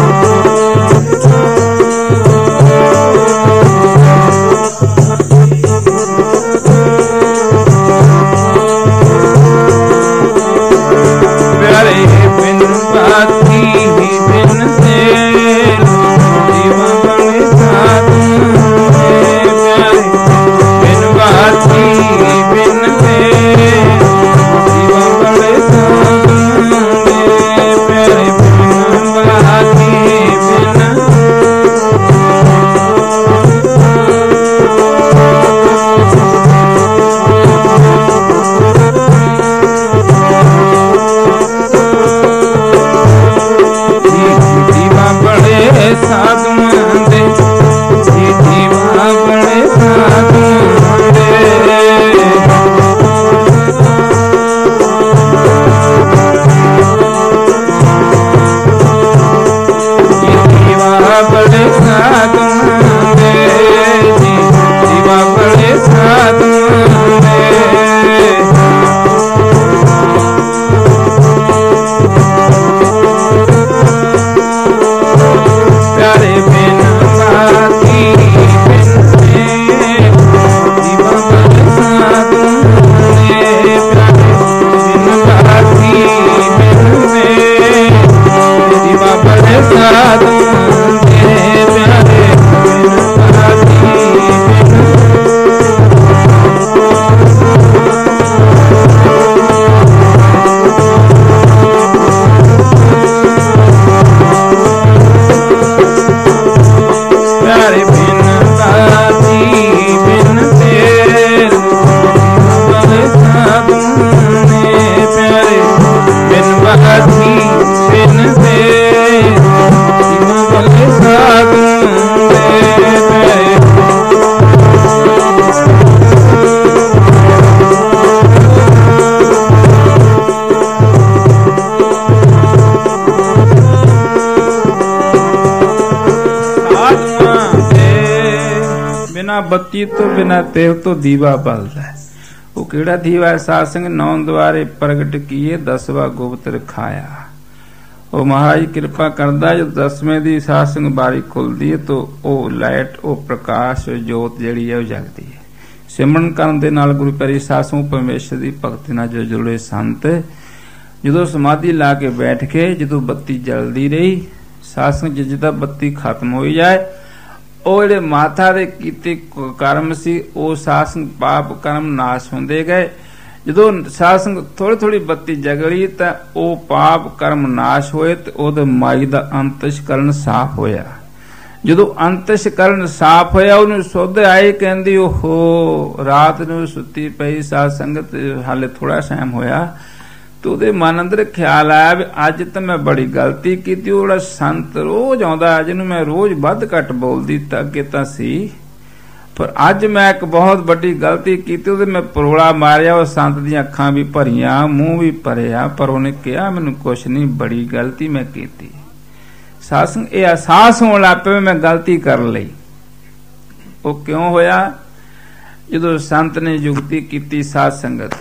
ਬੱਤੀ ਤੋਂ ਬਿਨਾ ਤੇਲ ਤੋਂ ਦੀਵਾ ਬਲਦਾ। ਉਹ ਕਿਹੜਾ ਦੀਵਾ? ਸਾਧ ਸੰਗ ਨੌ ਦੁਆਰੇ ਪ੍ਰਗਟ ਕੀਏ 10ਵਾਂ ਗੁਪਤ ਰਖਾਇਆ। ਉਹ ਮਹਾਰਾਜ ਕਿਰਪਾ ਕਰਦਾ ਜਦ 10ਵੇਂ ਦੀ ਸਾਧ ਸੰਗ ਬਾਰੀ ਖੁੱਲਦੀ ਹੈ ਤਾਂ ਉਹ ਲਾਈਟ, ਉਹ ਪ੍ਰਕਾਸ਼, ਜੋਤ ਜਿਹੜੀ ਹੈ ਉਹ ਜਗਦੀ ਹੈ। ਸਿਮਰਨ ਕਰਨ ਦੇ ਨਾਲ ਗੁਰੂ ਪਿਆਰੀ ਸਾਧ ਸੰਗ ਪਰਮੇਸ਼ਰ ਦੀ ਭਗਤੀ ਨਾਲ ਜੋ ਜੁੜੇ ਸੰਤ ਜਦੋਂ ਸਮਾਧੀ ਲਾ ਕੇ ਬੈਠ ਕੇ ਜਦੋਂ ਬੱਤੀ ਜਲਦੀ ਰਹੀ, ਸਾਧ ਸੰਗ ਜਿੱਦਾਂ ਬੱਤੀ ਖਤਮ ਹੋਈ ਜਾਏ, ਉਹ ਜਿਹੜੇ ਮਾਤਾ ਦੇ ਕੀਤੇ ਕਰਮ ਸੀ ਉਹ ਸਾਧ ਸੰਗ ਪਾਪ ਕਰਮ ਨਾਸ਼ ਹੁੰਦੇ ਗਏ। ਜਦੋਂ ਸਾਧ ਸੰਗ ਥੋੜੀ ਥੋੜੀ ਬੱਤੀ ਜਗਲੀ ਤਾਂ ਉਹ ਪਾਪ ਕਰਮ ਨਾਸ਼ ਹੋਏ ਤੇ ਉਹਦੇ ਮਾਈ ਦਾ ਅੰਤਸ਼ਕਰਨ ਸਾਫ਼ ਹੋਇਆ। ਜਦੋਂ ਅੰਤਸ਼ਕਰਨ ਸਾਫ਼ ਹੋਇਆ ਉਹਨੂੰ ਸੁੱਧ ਆਈ, ਕਹਿੰਦੀ ਉਹ ਰਾਤ ਨੂੰ ਸੁੱਤੀ ਪਈ ਸਾਧ ਸੰਗਤ, ਹਾਲੇ ਥੋੜਾ ਟਾਈਮ ਹੋਇਆ ਤੇ ਉਹਦੇ ਮਨ ਅੰਦਰ ਖਿਆਲ ਆਇਆ ਵੀ ਅੱਜ ਤਾਂ ਮੈਂ ਬੜੀ ਗਲਤੀ ਕੀਤੀ। ਉਹ ਜਿਹੜਾ ਸੰਤ ਰੋਜ਼ ਆਉਂਦਾ ਜਿਹਨੂੰ ਮੈਂ ਰੋਜ਼ ਵੱਧ ਘੱਟ ਬੋਲਦੀ ਤਾਂ ਅੱਗੇ ਤਾਂ ਸੀ, ਪਰ ਅੱਜ ਮੈਂ ਇੱਕ ਬਹੁਤ ਵੱਡੀ ਗਲਤੀ ਕੀਤੀ। ਉਹਦੇ ਮੈਂ ਪਰੋਲਾ ਮਾਰਿਆ, ਉਹ ਸੰਤ ਦੀਆਂ ਅੱਖਾਂ ਵੀ ਭਰੀਆਂ, ਮੂੰਹ ਵੀ ਭਰਿਆ, ਪਰ ਉਹਨੇ ਕਿਹਾ ਮੈਨੂੰ ਕੁਛ ਨਹੀਂ, ਬੜੀ ਗਲਤੀ ਮੈਂ ਕੀਤੀ। ਸਾਧ ਸੰਗ ਇਹ ਅਹਿਸਾਸ ਹੋਣ ਲੱਗ ਪਿਆ ਮੈਂ ਗਲਤੀ ਕਰ ਲਈ। ਉਹ ਕਿਉਂ ਹੋਇਆ? ਜਦੋਂ ਸੰਤ ਨੇ ਯੁਕਤੀ ਕੀਤੀ, ਸਾਧ ਸੰਗਤ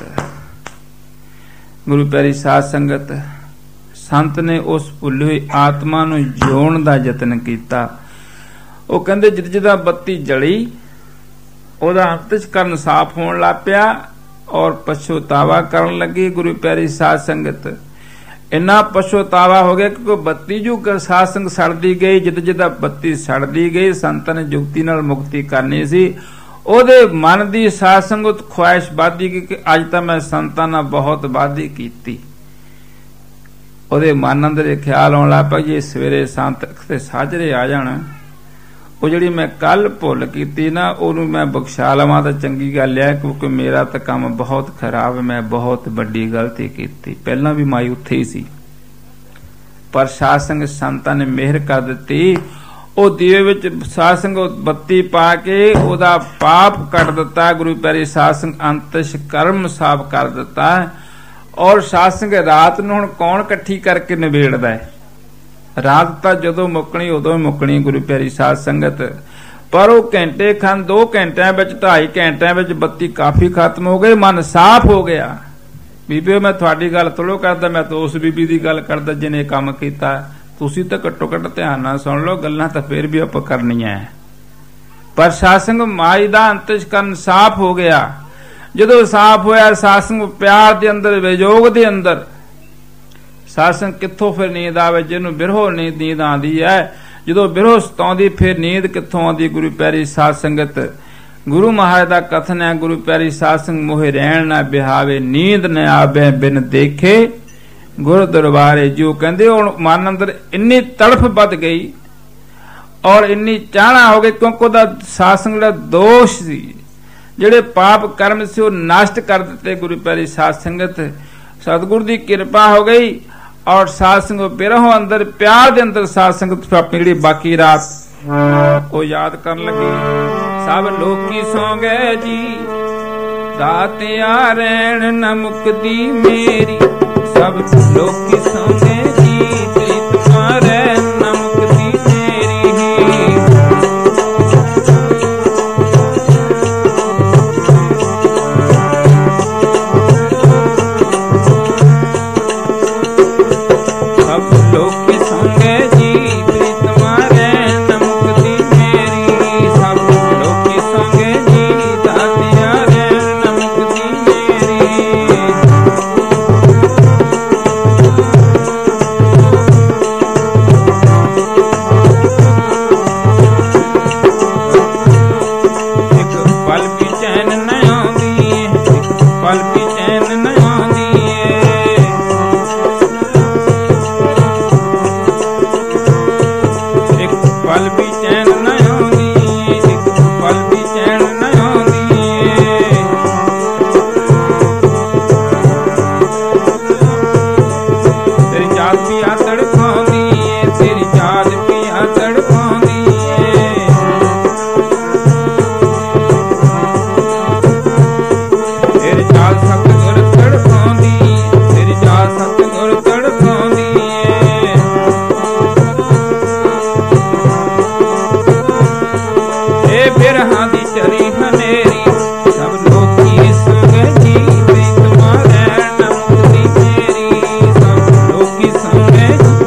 ਗੁਰੂ ਪਿਆਰੀ ਸਾਧ ਸੰਗਤ, ਸੰਤ ਨੇ ਉਸ ਭੁੱਲੀ ਹੋਈ ਆਤਮਾ ਨੂੰ ਜਿਉਣ ਦਾ ਯਤਨ ਕੀਤਾ। ਉਹ ਕਹਿੰਦੇ ਜਿੱਦਾਂ ਬੱਤੀ ਜਲੀ ਉਹਦਾ ਅੰਤਸ਼ਕਰਨ ਸਾਫ਼ ਹੋਣ ਲੱਗ ਪਿਆ ਔਰ ਪਛਤਾਵਾ ਕਰਨ ਲੱਗੀ। ਗੁਰੂ ਪਿਆਰੀ ਸਾਧ ਸੰਗਤ ਇੰਨਾ ਪਛਤਾਵਾ ਹੋ ਗਿਆ ਕਿਉਂਕਿ ਬੱਤੀ ਜੋ ਸਾਧ ਸੰਗ ਸੜਦੀ ਗਈ, ਜਿੱਦਾਂ ਬੱਤੀ ਸੜਦੀ ਗਈ, ਸੰਤਾਂ ਨੇ ਯੁਕਤੀ ਨਾਲ ਮੁਕਤੀ ਕਰਨੀ ਸੀ। ਉਹਦੇ ਮਨ ਦੀ ਸਾਧ ਸੰਗਤ ਖੁਆਇਸ਼ ਵੱਧਦੀ ਕਿ ਅੱਜ ਤਾਂ ਮੈਂ ਸੰਤਾਂ ਨਾਲ ਬਹੁਤ ਵਾਅਦੇ ਕੀਤੀ। ਉਹਦੇ ਮਨ ਅੰਦਰ ਇਹ ਖਿਆਲ ਆਉਣ ਲੱਗ ਪਿਆ ਜੇ ਸਵੇਰੇ ਸੰਤ ਤੇ ਸਾਜਰੇ ਆ ਜਾਣ, ਉਹ ਜਿਹੜੀ ਮੈਂ ਕੱਲ ਭੁੱਲ ਕੀਤੀ ਨਾ ਉਹਨੂੰ ਮੈਂ ਬਖਸ਼ਾ ਲਵਾਂ ਤਾਂ ਚੰਗੀ ਗੱਲ ਹੈ, ਕਿਉਂਕਿ ਮੇਰਾ ਤਾਂ ਕੰਮ ਬਹੁਤ ਖਰਾਬ, ਮੈਂ ਬਹੁਤ ਵੱਡੀ ਗਲਤੀ ਕੀਤੀ। ਪਹਿਲਾਂ ਵੀ ਮਾਈ ਉੱਥੇ ਹੀ ਸੀ, ਪਰ ਸਾਧ ਸੰਗਤ ਸੰਤਾਂ ਨੇ ਮਿਹਰ ਕਰ ਦਿੱਤੀ। ਉਹ ਦੀਵੇ ਵਿੱਚ ਸਾਧ ਸੰਗਤ ਬੱਤੀ ਪਾ ਕੇ ਉਹਦਾ ਪਾਪ ਕੱਟ ਦਿੱਤਾ। ਗੁਰੂ ਪਿਆਰੀ ਸਾਧ ਸੰਗਤ ਅੰਤਿਸ਼ ਕਰਮ ਸਾਫ ਕਰ ਦਿੱਤਾ। ਔਰ ਸਾਧ ਸੰਗਤ ਰਾਤ ਨੂੰ ਹੁਣ ਕੌਣ ਇਕੱਠੀ ਕਰਕੇ ਨਿਬੇੜਦਾ ਹੈ? ਰਾਤ ਤਾਂ ਜਦੋਂ ਮੁੱਕਣੀ ਉਦੋਂ ਹੀ ਮੁੱਕਣੀ ਗੁਰੂ ਪਿਆਰੀ ਸਾਧ ਸੰਗਤ। ਪਰ ਉਹ ਘੰਟੇ ਖੰਡ 2 ਘੰਟਿਆਂ ਵਿੱਚ 2.5 ਘੰਟਿਆਂ ਵਿੱਚ ਬੱਤੀ ਕਾਫੀ ਖਤਮ ਹੋ ਗਈ, ਮਨ ਸਾਫ਼ ਹੋ ਗਿਆ। ਬੀਬੀਓ ਮੈਂ ਤੁਹਾਡੀ ਗੱਲ ਥੋੜ੍ਹੋ ਕਰਦਾ, ਮੈਂ ਤਾਂ ਉਸ ਬੀਬੀ ਦੀ ਗੱਲ ਕਰਦਾ ਜਿਹਨੇ ਕੰਮ ਕੀਤਾ। ਤੁਸੀਂ ਤਾਂ ਘੱਟੋ ਘੱਟ ਧਿਆਨ ਨਾਲ ਸੁਣ ਲਓ, ਗੱਲਾਂ ਤਾਂ ਫੇਰ ਵੀ ਆਪਾਂ ਕਰਨੀਆਂ। ਪਰ ਸਾਧ ਸੰਗਤ ਮਾਈ ਦਾ ਅੰਤਿਸ਼ਕਰਨ ਸਾਫ਼ ਹੋ ਗਿਆ। ਜਦੋਂ ਸਾਫ਼ ਹੋਇਆ ਸਾਧ ਸੰਗਤ ਪਿਆਰ ਦੇ ਅੰਦਰ, ਵਿਜੋਗ ਦੇ ਅੰਦਰ, ਸਾਧ ਸੰਗਤ ਕਿੱਥੋਂ ਫਿਰ ਨੀਂਦ ਆਵੇ? ਜਿਹਨੂੰ ਬਿਰਹੋ ਨੀਂਦ ਆਉਂਦੀ ਹੈ, ਜਦੋਂ ਬਿਰਹੋ ਸਤਾਉਂਦੀ ਫਿਰ ਨੀਂਦ ਕਿੱਥੋਂ ਆਉਂਦੀ? ਗੁਰੂ ਪਿਆਰੀ ਸਾਧ ਸੰਗਤ ਗੁਰੂ ਮਹਾਰਾਜ ਦਾ ਕਥਨ ਹੈ, ਗੁਰੂ ਪਿਆਰੀ ਸਾਧ ਸੰਗਤ ਮੋਹਿ ਰਹਿਣ ਨਾ ਬਿਹਾਵੇ, ਨੀਂਦ ਨ ਆਵੇ ਬਿਨ ਦੇਖੇ ਗੁਰ ਦਰਬਾਰੇ। ਜੋ ਕਹਿੰਦੇ ਹੁਣ ਮਨ ਅੰਦਰ ਇੰਨੀ ਤੜਫ ਵੱਧ ਗਈ ਔਰ ਇੰਨੀ ਚਾਹਨਾ ਹੋ ਗਈ, ਕਿਉਂਕਿ ਉਹਦਾ ਸਾਧ ਸੰਗਤ ਦਾ ਦੋਸ਼ ਸੀ, ਜਿਹੜੇ ਪਾਪ ਕਰਮ ਸੀ ਉਹ ਨਸ਼ਟ ਕਰ ਦਿੱਤੇ ਗੁਰੂ ਪਿਆਰੀ ਸਾਧ ਸੰਗਤ। ਸਤਿਗੁਰ ਦੀ ਕਿਰਪਾ ਹੋ ਗਈ ਔਰ ਸਾਧ ਸੰਗਤ ਬਿਰਹੋਂ ਅੰਦਰ ਪਿਆਰ ਦੇ ਅੰਦਰ ਸਾਧ ਸੰਗਤ ਆਪਣੀ ਜਿਹੜੀ ਬਾਕੀ ਰਾਤ ਉਹ ਯਾਦ ਕਰਨ ਲੱਗੀ। ਸਭ ਲੋਕੀ ਸੌਂ ਗਏ ਜੀ, ਦਾਤਿਆ ਰਹਿਣ ਨ ਮੁਕਦੀ ਮੇਰੀ। ਸਭ ਲੋਕੀ ਸੌਂ ਗਏ ਜੀ, ਪ੍ਰੀਤਮਾ ਰਹਿਣ ਨ ਮੁਕਦੀ ਮੇਰੀ। ਸਭ ਲੋਕੀ ਸੌਂ ਗਏ ਜੀ, ਪ੍ਰੀਤਮਾ ਰਹਿਣ ਨ ਮੁਕਦੀ ਮੇਰੀ। ਸਭ ਲੋਕੀ ਸੌਂ ਗਏ ਜੀ, ਦਾਤਿਆ ਰਹਿਣ ਨ ਮੁਕਦੀ ਮੇਰੀ। ਇੱਕ ਪਲ ਵੀ ਚੈਨ ਨ ਆਉਂਦੀ, ਇੱਕ ਪਲ ਵੀ ਚੈਨ ਨ ਆਉਂਦੀ। ਇੱਕ ਪਲ ਵੀ ਚੈਨ ਨ ਆਉਂਦੀ, ਇੱਕ ਪਲ ਵੀ ਚੈਨ ਨ ਆਉਂਦੀ। ਤੇਰੀ ਯਾਦ ਵੀ ਆ ਤੜਫਾਉਂਦੀ ਏ, ਤੇਰੀ ਯਾਦ ਵੀ ਆ ਤੜਫਾਉਂਦੀ ਏ। ਤੇਰੀ ਯਾਦ ਸਤਿਗੁਰ ਤੜਫਾਉਂਦੀ ਏ, ਤੇਰੀ ਯਾਦ ਸਤਿਗੁਰ ਤੜਫਾਉਂਦੀ ਏ। ਇਹ ਬਿਰਹਾਂ ਦੀ ਚਰੀ ਹਨੇਰੀ, ਸਭ ਲੋਕੀ ਸੌਂ ਗਏ ਜੀ, ਪ੍ਰੀਤਮਾ ਰਹਿਣ ਨ ਮੁਕਦੀ ਮੇਰੀ। ਸਭ ਲੋਕੀ ਸੌਂ ਗਏ ਜੀ,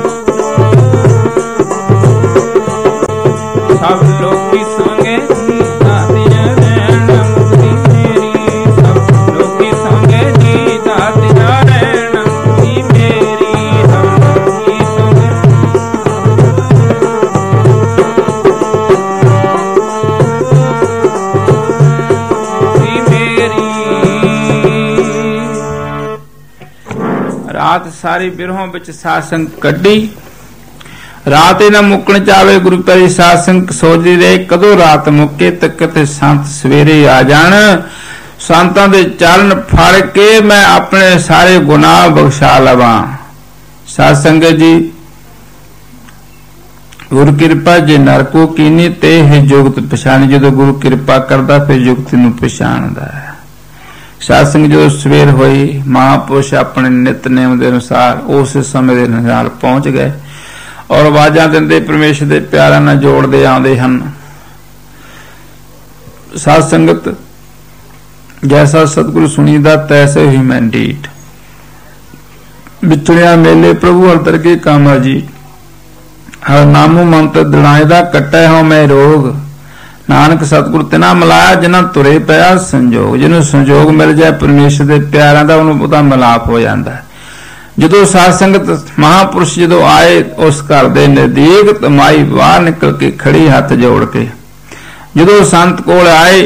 ਸਭ ਲੋਕੀ ਸੌਂ ਗਏ ਜੀ, ਦਾਤਿਆ ਰਹਿਣ ਨ ਮੁਕਦੀ ਮੇਰੀ। ਸਭ ਲੋਕੀ ਸੌਂ ਗਏ ਜੀ, ਦਾਤਿਆ ਰਹਿਣ ਨ ਮੁਕਦੀ ਮੇਰੀ। ਸਭ ਲੋਕੀ ਸੌਂ ਗਏ ਜੀ ਮੇਰੀ। ਰਾਤ ਸਾਰੀ ਬਿਰਹੋਂ ਵਿੱਚ ਸਾਧ ਸੰਗਤ ਕੱਢੀ। ਰਾਤ ਇਹ ਨਾ ਮੁੱਕਣ ਚਾਵੇ। ਗੁਰੂ ਪਿਆਰੀ ਸਾਧ ਸੰਗਤ ਸੋਚਦੀ ਰਹੇ ਕਦੋਂ ਰਾਤ ਮੁੱਕੇ, ਤੱਕ ਤੇ ਸੰਤ ਸਵੇਰੇ ਆ ਜਾਣ। ਸੰਤਾਂ ਦੇ ਚਰਨ ਫੜ ਕੇ ਮੈਂ ਆਪਣੇ ਸਾਰੇ ਗੁਨਾਹ ਬਖਸ਼ਾ ਲਵਾਂ। ਸਾਧ ਸੰਗਤ ਜੀ ਗੁਰੂ ਕਿਰਪਾ ਜੇ ਨਰਕੋ ਕੀਨੀ ਤੇ ਹੈ ਜੁਗਤ ਪਛਾਣੀ। ਜਦੋਂ ਗੁਰੂ ਕਿਰਪਾ ਕਰਦਾ ਫਿਰ ਜੁਗਤ ਨੂੰ ਪਛਾਣਦਾ ਹੈ। ਸਾਧ ਸੰਗਤ ਜਦੋਂ ਸਵੇਰ ਹੋਈ, ਮਹਾਂਪੁਰਸ਼ ਆਪਣੇ ਨਿਤਨੇਮ ਦੇ ਅਨੁਸਾਰ ਉਸ ਸਮੇਂ ਦੇ ਨਾਲ ਪਹੁੰਚ ਗਏ ਔਰ ਆਵਾਜ਼ਾਂ ਦਿੰਦੇ ਪਰਮੇਸ਼ਰ ਦੇ ਪਿਆਰਿਆਂ ਨਾਲ ਜੋੜਦੇ ਆਉਂਦੇ ਹਨ। ਸਾਧ ਸੰਗਤ ਜੈਸਾ ਸਤਿਗੁਰੂ ਸੁਣੀਦਾ ਤੈਸੇ ਹੀ ਮੈਂ ਡੀਠ। ਵਿਚੜਿਆ ਮੇਲੇ ਪ੍ਰਭੂ ਹਰ ਦਰਗੇ ਕਾਮਾ ਜੀ। ਹਰ ਨਾਮੋ ਮੰਤਰ ਦ੍ਰਿੜਾਏ ਦਾ ਕੱਟੈ ਹੋ ਮੈਂ ਰੋਗ। ਨਾਨਕ ਸਤਿਗੁਰ ਤਿਨਾ ਮਿਲਾਇਆ ਜਿਨ੍ਹਾਂ ਤੁਰੇ ਪਿਆ ਸੰਜੋਗ। ਜਿਹਨੂੰ ਸੰਜੋਗ ਮਿਲ ਜਾਏ ਪਰਮੇਸ਼ਰ ਦੇ ਪਿਆਰਿਆਂ ਦਾ, ਉਹਨੂੰ ਉਹਦਾ ਮਿਲਾਪ ਹੋ ਜਾਂਦਾ। ਜਦੋਂ ਸਾਧ ਸੰਗਤ ਮਹਾਂਪੁਰਸ਼ ਜਦੋਂ ਆਏ ਉਸ ਘਰ ਦੇ ਨਜ਼ਦੀਕ, ਤਾਂ ਮਾਈ ਬਾਹਰ ਨਿਕਲ ਕੇ ਖੜੀ ਹੱਥ ਜੋੜ ਕੇ ਜਦੋਂ ਸੰਤ ਕੋਲ ਆਏ,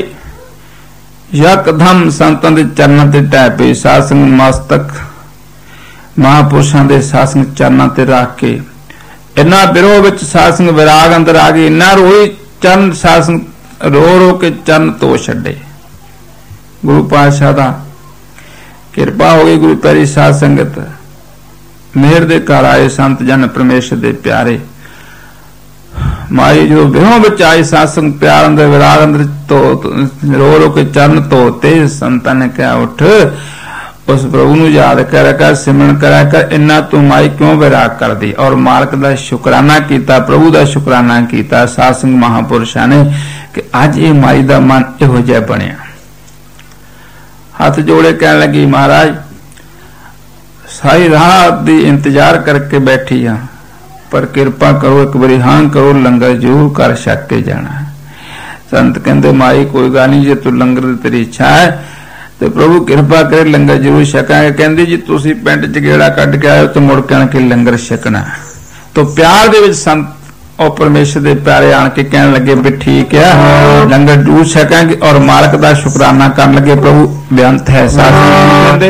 ਯਕਦਮ ਸੰਤਾਂ ਦੇ ਚਰਨਾਂ ਤੇ ਟਹਿ ਪਈ। ਸਾਧ ਸੰਗਤ ਮਸਤਕ ਮਹਾਂਪੁਰਸ਼ਾਂ ਦੇ ਸਾਧ ਸੰਗਤ ਚਰਨਾਂ ਤੇ ਰੱਖ ਕੇ ਇੰਨਾ ਬਿਰੋਹ ਵਿੱਚ ਸਾਧ ਸੰਗਤ ਵਿਰਾਗ ਅੰਦਰ ਆ ਗਈ। ਇੰਨਾ ਰੋਈ, ਚਰਨ ਸਾਧ ਸੰਗਤ ਰੋ ਰੋ ਕੇ ਚਰਨ ਧੋ ਛੱਡੇ। ਗੁਰੂ ਪਾਤਸ਼ਾਹ ਦਾ ਕਿਰਪਾ ਹੋ ਗਈ। ਗੁਰੂ ਪਿਆਰੀ ਸਾਧ ਸੰਗਤ ਮਿਹਰ ਦੇ ਘਰ ਆਏ ਸੰਤ ਜਨ ਪਰਮੇਸ਼ਰ ਦੇ ਪਿਆਰੇ। माई जो बिहों बिच आई सत्संग प्यार अंदर विराग अंदर तो रो रो के चरण धोते। संतां ने कहा उठ उस प्रभु नूं याद करा कर, सिमरन करा कर, इन्ना तू माई क्यों विराग कर दी। और मालक दा शुकराना कीता, प्रभु दा शुकराना कीता सत्संग महापुरुषां ने कि अज ये माई दा मन इहो जिहा बनिया। हाथ जोड़े कहने लगी महाराज सारी रात दी इंतजार करके बैठी हाँ, पर किरपा करो एक बारी हाँ करो, लंगर जरूर कर छक के जाना है। संत कहते माई कोई गल नहीं, जे तू लंगर दी तेरी इच्छा है तो प्रभु किरपा करे लंगर जरूर छकांगे। कहंदी जी तुसीं पिंड च गेड़ा कढ के आए तो मुड़ के आण के लंगर छकना। तो प्यार दे विच संत और परमेश्वर दे प्यारे आण के कहण लगे भी ठीक है लंगर जरूर छकांगे और मालक दा शुकराना करन लगे। प्रभु बेअंत है साथ कहंदे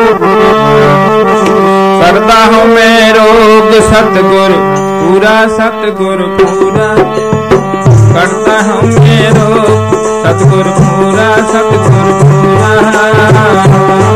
करता हूं मैं रोग सतगुर पूरा, सतगुर पूरा करता हूं मैं रोग सतगुर पूरा, सतगुर पूरा।